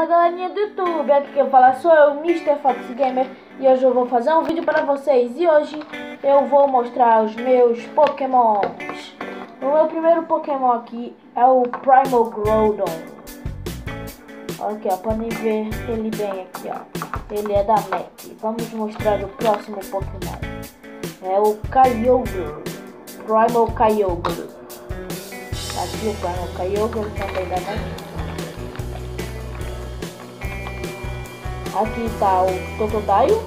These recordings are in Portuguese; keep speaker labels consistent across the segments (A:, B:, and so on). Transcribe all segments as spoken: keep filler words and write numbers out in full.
A: Fala galerinha do YouTube, aqui quem fala sou eu, mister Fox Gamer, e hoje eu vou fazer um vídeo para vocês. E hoje eu vou mostrar os meus Pokémons. O meu primeiro Pokémon aqui é o Primal Groudon. Aqui ó, podem ver ele bem aqui ó, ele é da M E C. Vamos mostrar o próximo Pokémon, é o Kyogre, Primal Kyogre. Aqui o Primal Kyogre também da M E C. Aqui está o Totodile,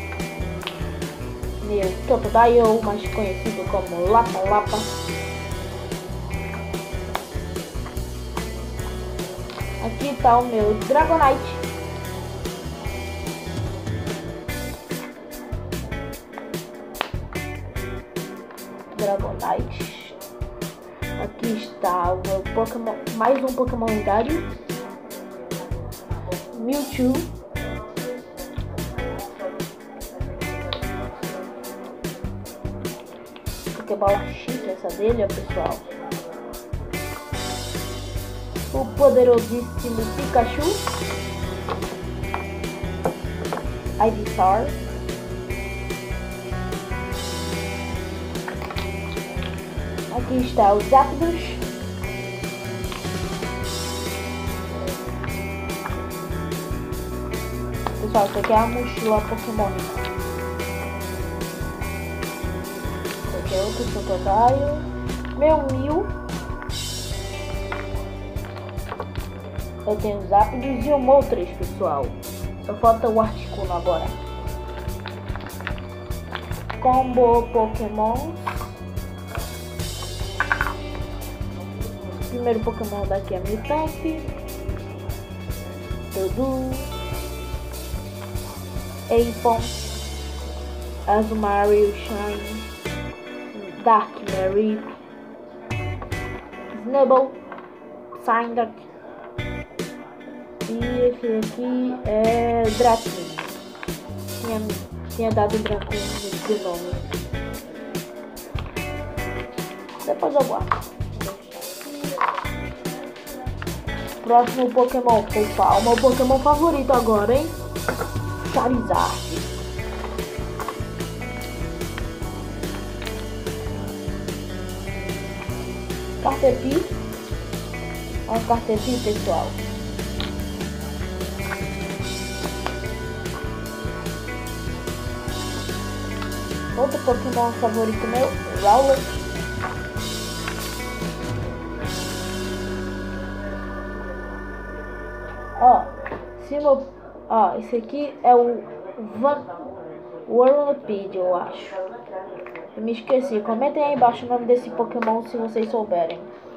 A: meu Totodile, mais conhecido como Lapa Lapa. Aqui está o meu Dragonite. Dragonite. Aqui está o meu Pokémon, mais um Pokémon lendário, Mewtwo. Que bola chique essa dele, ó, pessoal. O poderosíssimo Pikachu, Ivysaur. Aqui está o Zapdos. Pessoal, isso aqui é a mochila Pokémon. Aqui é outro Totodile, meu Mew. Eu tenho o Zapdos e o Moltres, pessoal. Só falta o Articuno agora. Combo Pokémon. O primeiro Pokémon daqui é Miltank, Dodu, Aipon, Azumarill Shine, Dark Mary, Snubbull, Psyduck, e esse aqui é Dratini. Tinha, tinha dado branco no nome. Depois eu guardo. Próximo Pokémon, pessoal, o meu Pokémon favorito agora, hein? Charizard. Caterpie, é um Caterpie, pessoal. Outro Pokémon favorito meu, Rowlet. Ó, se meu, ó, esse aqui é o Van Whirlipede, eu acho. Eu me esqueci. Comentem aí embaixo o nome desse Pokémon se vocês souberem.